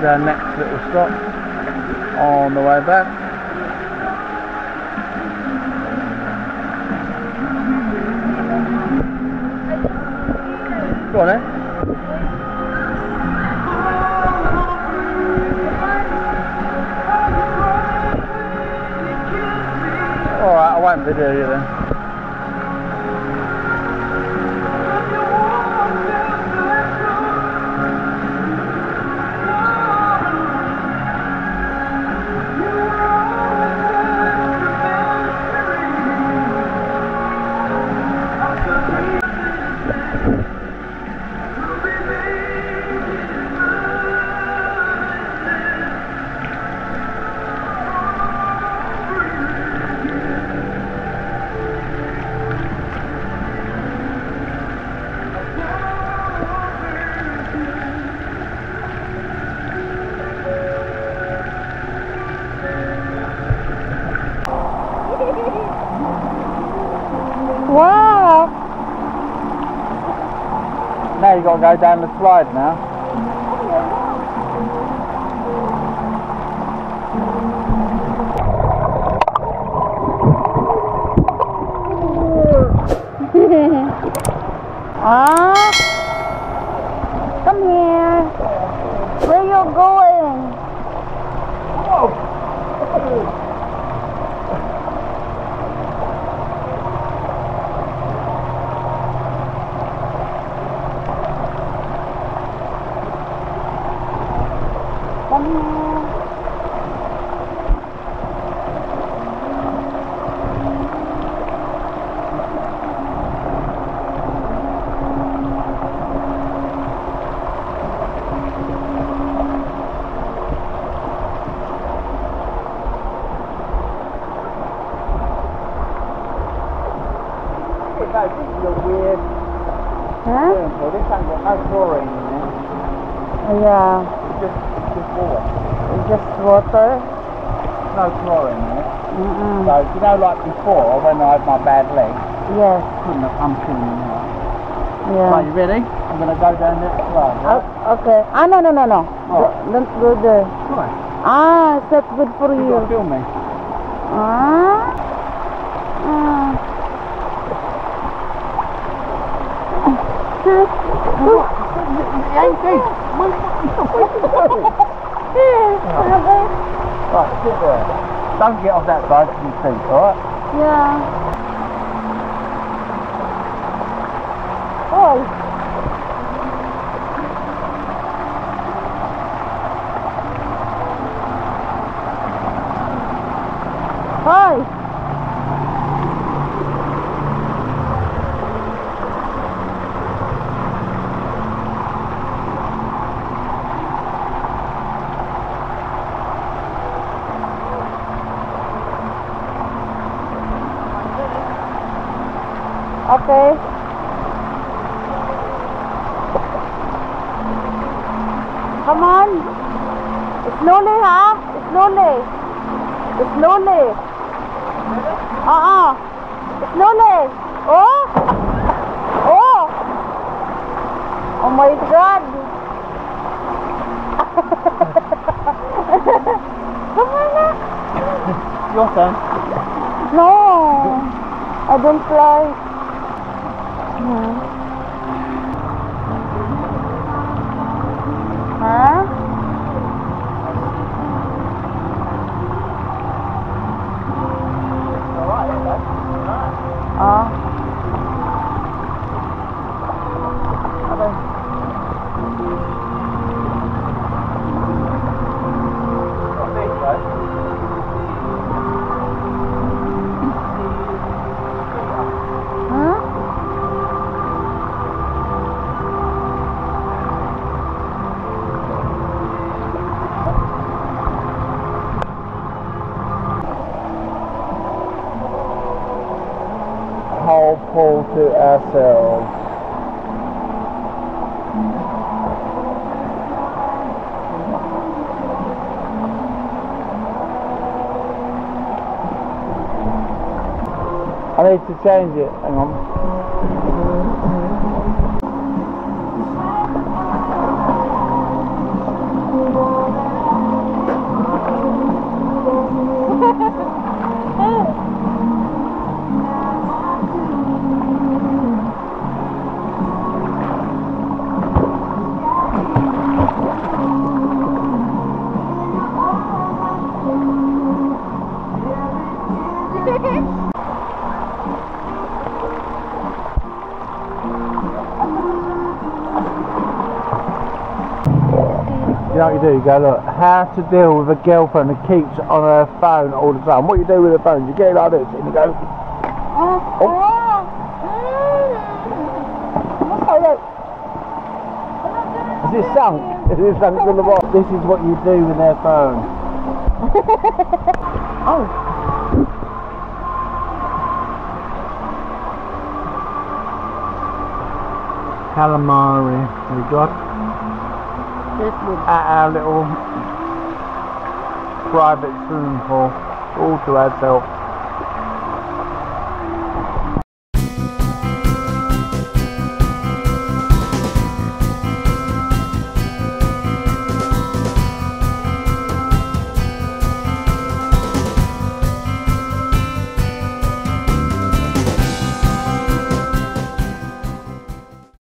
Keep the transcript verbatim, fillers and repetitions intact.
the next little stop on the way back. Go on then. Alright, I won't video you then. Wow! Now you got to go down the slide now. Ah! Come here! Where you going? Whoa! Come here. No, this is a weird Huh? turn, so this ain't got no chlorine in it. Yeah. It's just, just water. It's just water. No chlorine in it. Mm-mm. So, you know, like before, when I had my bad leg, Yes. couldn't have, I'm feeling now. Yeah. Right, you ready? I'm going to go down that slide, right? Oh, okay. Ah, no, no, no, no. Alright. Don't go there. Why? Ah, it's not good for You've you. got to film me. Ah. Ah. It ain't deep. Right, sit there. Don't get off that side because you feet, alright? Yeah. Oh. Hi. Okay. Come on. Slowly, huh? Slowly. Slowly. Uh-uh. Slowly. Oh. Oh. Oh my God. Come on na. Your turn. No. I don't like. Hmm. Huh? Alright, there you go. Alright. Ah. Huh? Whole pull to ourselves. I need to change it, hang on. know what you do? You go, look, how to deal with a girlfriend who keeps on her phone all the time. What you do with her phone? You get it like this and you go, Oh. is it sunk? Is it sunk to the bottom? This is what you do with their phone. Oh. Calamari we got at our little private swimming pool, all to ourselves.